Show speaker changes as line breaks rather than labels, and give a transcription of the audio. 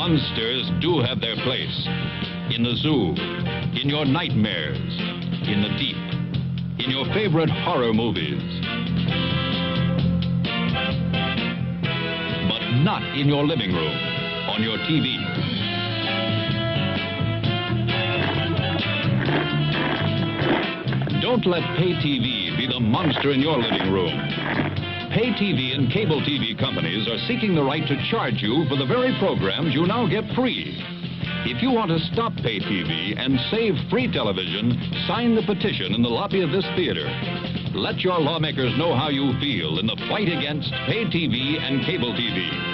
monsters do have their place. In the zoo, in your nightmares, in the deep, in your favorite horror movies. But not in your living room, on your TV. Don't let pay TV be the monster in your living room. Pay TV and cable TV companies are seeking the right to charge you for the very programs you now get free. If you want to stop pay TV and save free television, sign the petition in the lobby of this theater. Let your lawmakers know how you feel in the fight against pay TV and cable TV.